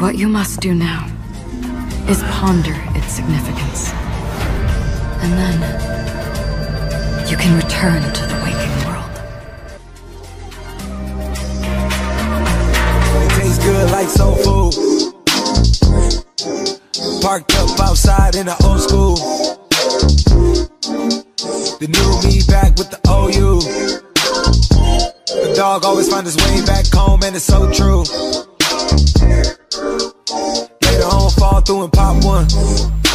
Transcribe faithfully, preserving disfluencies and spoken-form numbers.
What you must do now is ponder its significance. And then you can return to the waking world. It tastes good like soul food. Parked up outside in the old school. The new me back with the O U. The dog always find his way back home, and it's so true. Later on, fall through and pop one.